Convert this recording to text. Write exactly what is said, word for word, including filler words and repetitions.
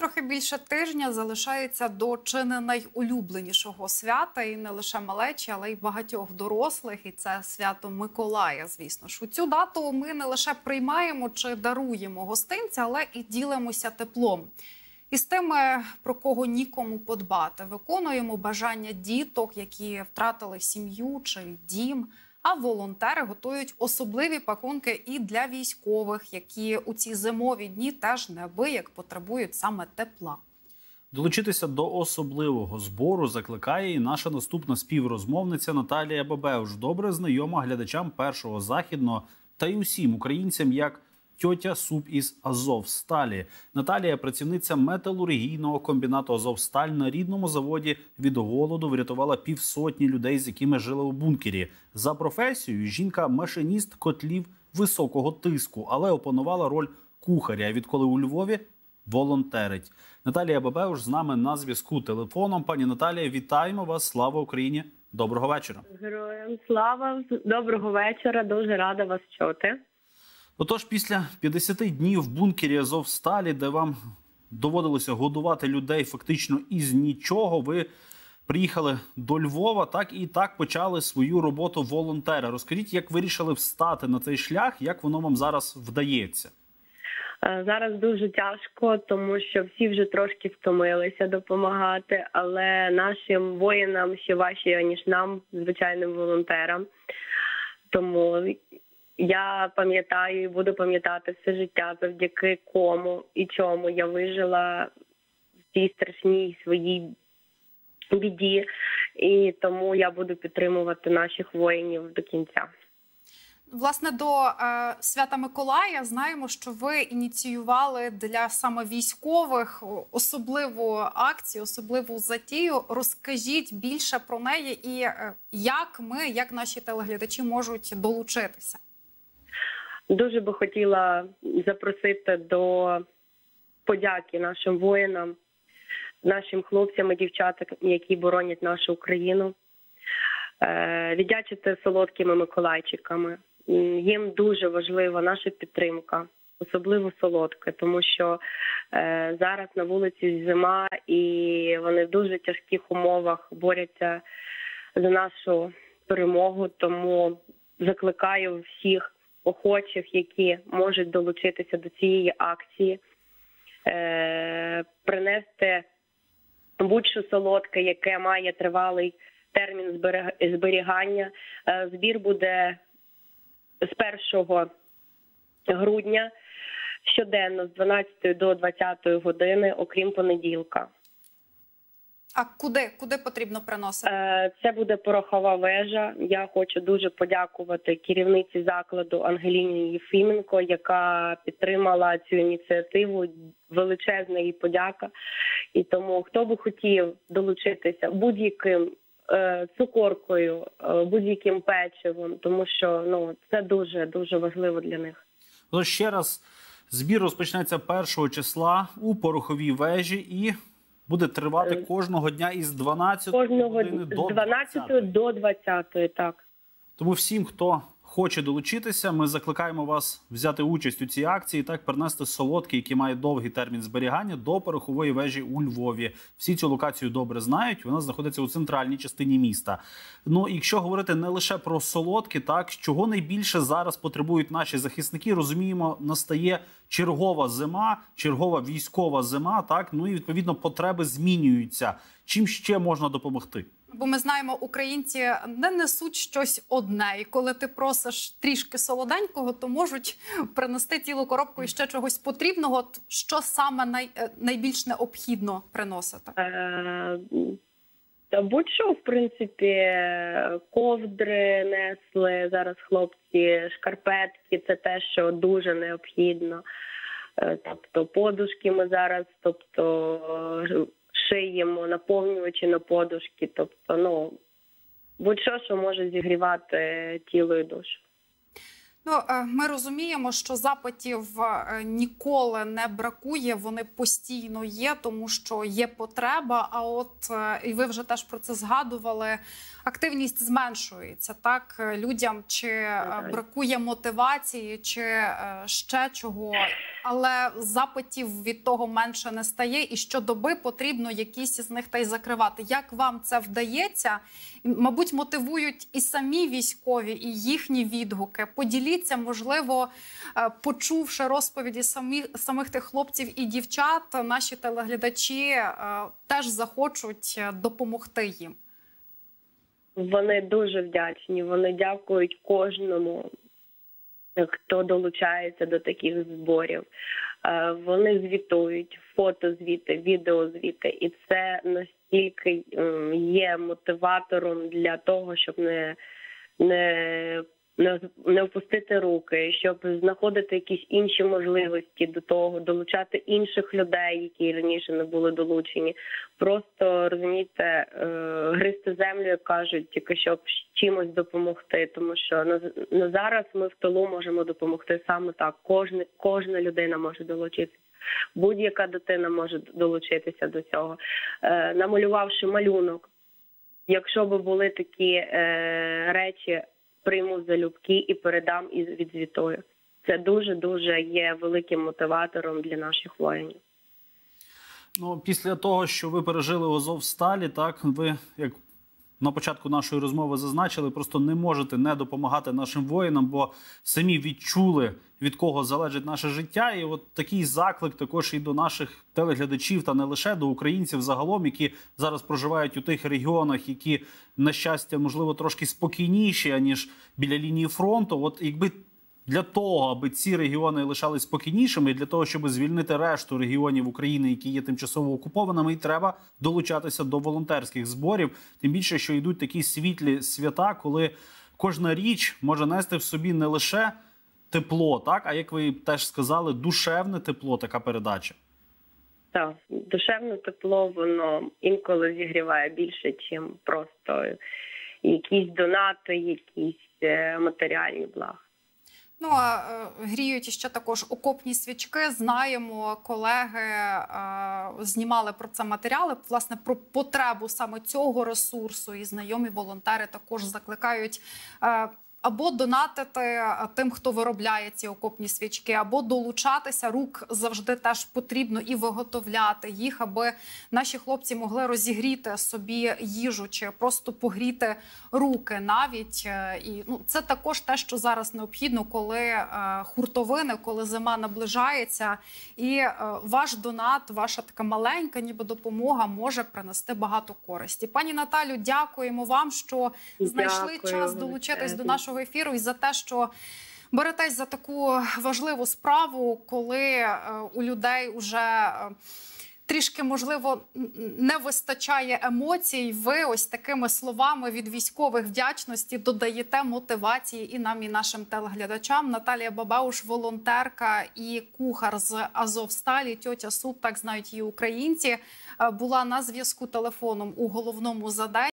Трохи більше тижня залишається до чи не найулюбленішого свята, і не лише малечі, але й багатьох дорослих, і це свято Миколая, звісно ж. У цю дату ми не лише приймаємо чи даруємо гостинця, але і ділимося теплом. І з тими, про кого нікому подбати, виконуємо бажання діток, які втратили сім'ю чи дім. А волонтери готують особливі пакунки і для військових, які у ці зимові дні теж неабияк потребують саме тепла. Долучитися до особливого збору закликає і наша наступна співрозмовниця Наталія Бабеуш, добре знайома глядачам Першого Західного та й усім українцям як тьотя Суп із Азовсталі. Наталія – працівниця металургійного комбінату «Азовсталь». На рідному заводі від голоду врятувала півсотні людей, з якими жили у бункері. За професією жінка – машиніст котлів високого тиску, але опанувала роль кухаря. А відколи у Львові – волонтерить. Наталія Бабеуш з нами на зв'язку телефоном. Пані Наталія, вітаємо вас. Слава Україні. Доброго вечора. Героям слава. Доброго вечора. Дуже рада вас чути. Отож, після п'ятдесят днів в бункері «Азовсталі», де вам доводилося годувати людей фактично із нічого, ви приїхали до Львова, так і так почали свою роботу волонтера. Розкажіть, як вирішили встати на цей шлях, як воно вам зараз вдається? Зараз дуже тяжко, тому що всі вже трошки втомилися допомагати, але нашим воїнам ще важче, ніж нам, звичайним волонтерам. Тому я пам'ятаю і буду пам'ятати все життя, завдяки кому і чому я вижила в цій страшній своїй біді. І тому я буду підтримувати наших воїнів до кінця. Власне, до е, свята Миколая знаємо, що ви ініціювали для саме військових особливу акцію, особливу затію. Розкажіть більше про неї і е, як ми, як наші телеглядачі можуть долучитися. Дуже би хотіла запросити до подяки нашим воїнам, нашим хлопцям і дівчатам, які боронять нашу Україну, віддячити солодкими миколайчиками. Їм дуже важлива наша підтримка, особливо солодка, тому що зараз на вулиці зима і вони в дуже тяжких умовах борються за нашу перемогу, тому закликаю всіх охочих, які можуть долучитися до цієї акції, е, принести будь-що солодке, яке має тривалий термін зберігання. Е, збір буде з першого грудня щоденно з дванадцятої до двадцятої години, окрім понеділка. А куди? Куди потрібно приносити? Це буде порохова вежа. Я хочу дуже подякувати керівниці закладу Ангеліні Єфіменко, яка підтримала цю ініціативу. Величезна їй подяка. І тому, хто би хотів долучитися будь-яким цукоркою, будь-яким печивом, тому що ну, це дуже-дуже важливо для них. Тож ще раз, збір розпочнеться першого числа у пороховій вежі і буде тривати кожного дня із дванадцятої години до дванадцятої до двадцятої, так. Тому всім, хто хоче долучитися, ми закликаємо вас взяти участь у цій акції, так принести солодкі, які мають довгий термін зберігання, до порохової вежі у Львові. Всі цю локацію добре знають, вона знаходиться у центральній частині міста. Ну, якщо говорити не лише про солодкі, так, чого найбільше зараз потребують наші захисники, розуміємо, настає чергова зима, чергова військова зима, так, ну і відповідно потреби змінюються. Чим ще можна допомогти? Бо ми знаємо, українці не несуть щось одне. І коли ти просиш трішки солоденького, то можуть принести цілу коробку і ще чогось потрібного. От що саме най, найбільш необхідно приносити? Е, та будь-що, в принципі, ковдри несли зараз хлопці, шкарпетки – це те, що дуже необхідно. Е, тобто подушки ми зараз, тобто шиємо, наповнювачі на подушки, тобто, ну, будь-що, що може зігрівати тіло і душу. Ну, е, ми розуміємо, що запитів е, ніколи не бракує, вони постійно є, тому що є потреба. А от, е, і ви вже теж про це згадували, активність зменшується. Так, Е, людям чи е, бракує мотивації, чи е, ще чого, але запитів від того менше не стає. І щодоби потрібно якісь із них та й закривати. Як вам це вдається? І, мабуть, мотивують і самі військові, і їхні відгуки. Поділіться, можливо, е, почувши розповіді самі, самих тих хлопців і дівчат, наші телеглядачі е, теж захочуть е, допомогти їм. Вони дуже вдячні, вони дякують кожному, хто долучається до таких зборів. Е, Вони звітують, фотозвіти, відеозвіти, і це настільки м, є мотиватором для того, щоб не, не, не, не впустити руки, щоб знаходити якісь інші можливості до того, долучати інших людей, які раніше не були долучені. Просто, розумієте, е, гризти землю, як кажуть, тільки щоб чимось допомогти, тому що на, на зараз ми в тилу можемо допомогти саме так. Кожна, кожна людина може долучитися. Будь-яка дитина може долучитися до цього. Е, намалювавши малюнок, якщо б були такі е, речі, прийму залюбки і передам і відзвітую. Це дуже-дуже є великим мотиватором для наших воїнів. Ну, після того, що ви пережили у Азовсталі, так, ви, як на початку нашої розмови зазначили, просто не можете не допомагати нашим воїнам, бо самі відчули, від кого залежить наше життя. І от такий заклик також і до наших телеглядачів, та не лише до українців загалом, які зараз проживають у тих регіонах, які, на щастя, можливо, трошки спокійніші, аніж біля лінії фронту. От якби для того, аби ці регіони лишались спокійнішими, і для того, щоб звільнити решту регіонів України, які є тимчасово окупованими, і треба долучатися до волонтерських зборів. Тим більше, що йдуть такі світлі свята, коли кожна річ може нести в собі не лише тепло, так, а, як ви теж сказали, душевне тепло, така передача. Так, душевне тепло, воно інколи зігріває більше, ніж просто якісь донати, якісь е, матеріальні блага. Ну, а е, гріють іще також окопні свічки. Знаємо, колеги е, знімали про це матеріали, власне, про потребу саме цього ресурсу. І знайомі волонтери також закликають е, або донатити тим, хто виробляє ці окопні свічки, або долучатися. Рук завжди теж потрібно і виготовляти їх, аби наші хлопці могли розігріти собі їжу чи просто погріти руки навіть. І ну, це також те, що зараз необхідно, коли е, хуртовини, коли зима наближається. І е, ваш донат, ваша така маленька ніби допомога може принести багато користі. Пані Наталю, дякуємо вам, що знайшли Дякую, час долучитись до нашого ефіру і за те, що беретесь за таку важливу справу, коли е, у людей уже е, трішки, можливо, не вистачає емоцій. Ви ось такими словами від військових вдячності додаєте мотивації і нам, і нашим телеглядачам. Наталія Бабауш, волонтерка і кухар з Азовсталі, тьотя Суп, так знають її українці, була на зв'язку телефоном у головному за день.